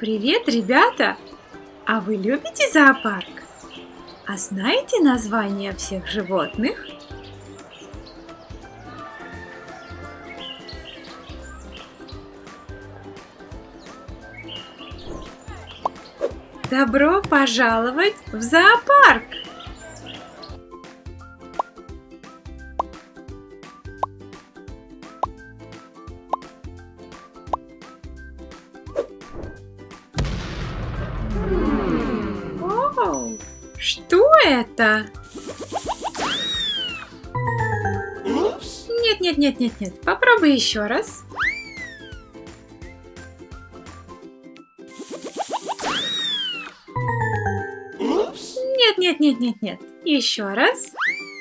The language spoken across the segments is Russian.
Привет, ребята! А вы любите зоопарк? А знаете названия всех животных? Добро пожаловать в зоопарк! Оу, что это? Нет. Попробуй еще раз. Нет. Еще раз.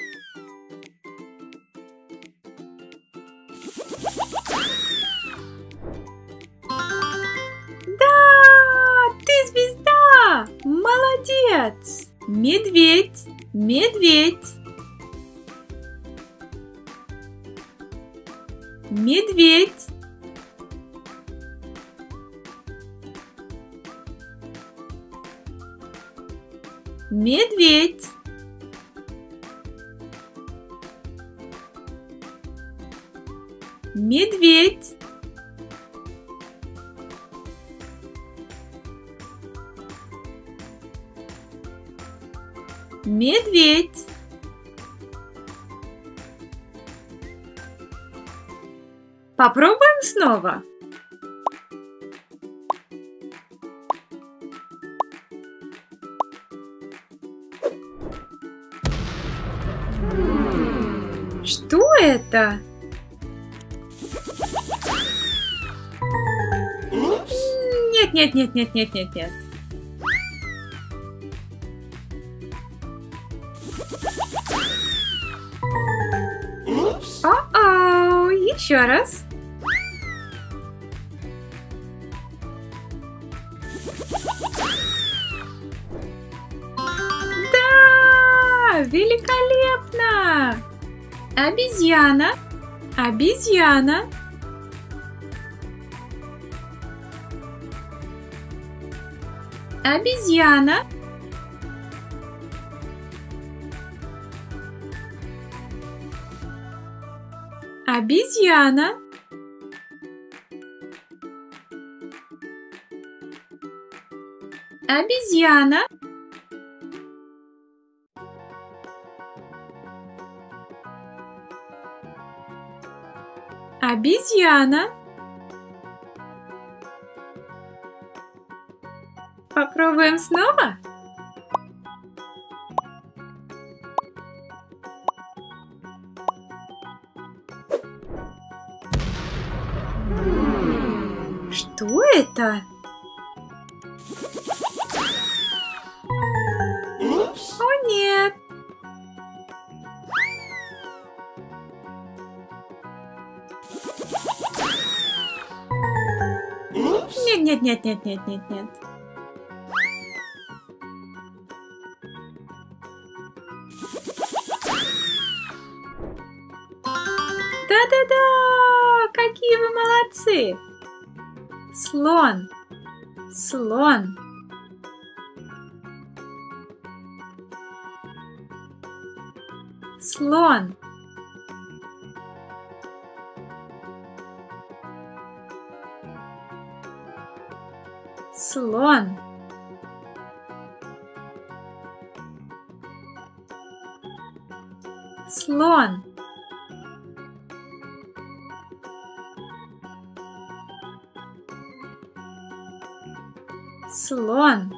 Да, ты звезда! Молодец! Медведь. Медведь. Медведь. Медведь. Медведь. Медведь. Попробуем снова. Что это? Нет. О-оу, еще раз. Да, великолепно! Обезьяна. Обезьяна. Обезьяна. Обезьяна. Обезьяна. Обезьяна. Попробуем снова. Что это? О, нет. Нет. Да, какие вы молодцы! Слон. Слон. Слон. Слон. Слон. Слон.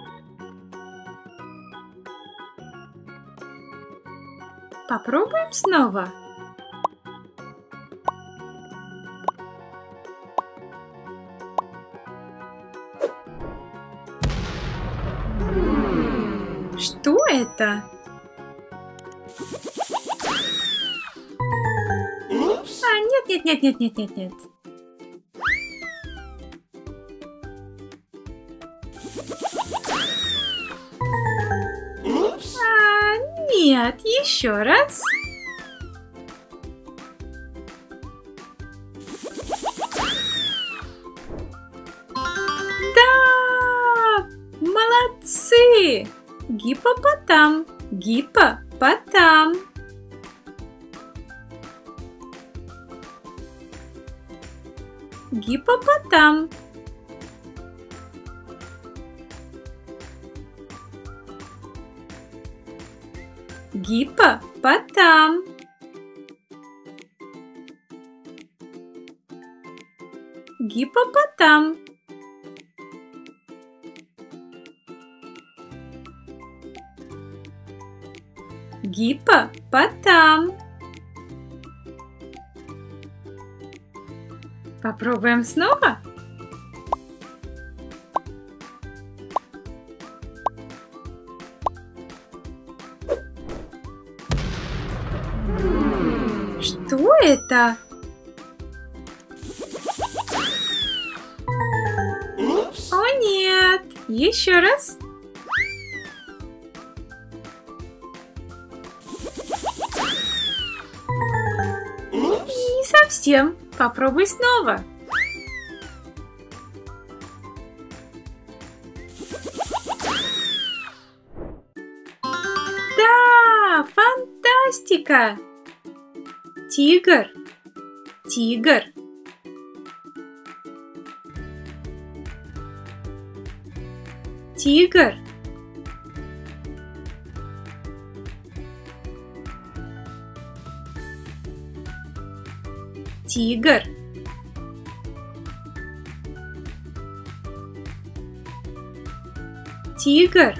Попробуем снова. Что это? А, нет. Нет, еще раз. Да! Гиппопотам, гиппопотам. Гиппопотам. Гиппопотам. Гиппопотам. Гиппопотам. Попробуем снова. Что это? О нет! Еще раз. Не совсем. Попробуй снова. Да, фантастика! Тигр, тигр. Тигр. Тигр. Тигр.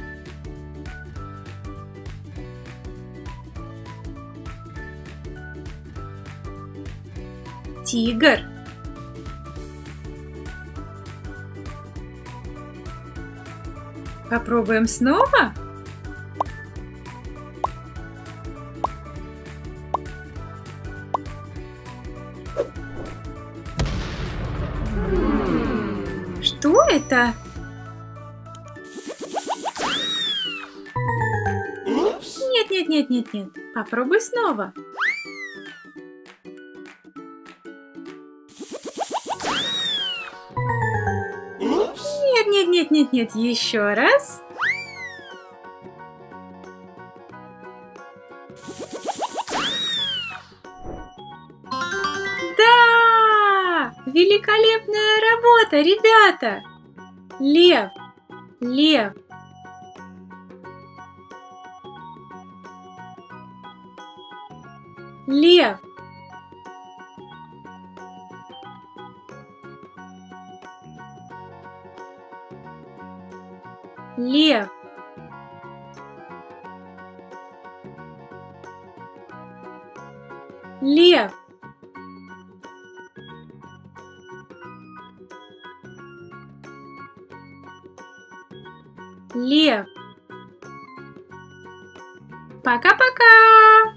Тигр. Попробуем снова. Что это? Нет, нет, нет, нет, нет. Попробуй снова. Нет, нет, нет, нет, нет. Еще раз. Да! Великолепная работа, ребята! Лев, лев. Лев. Лев. Лев. Лев. Пока-пока!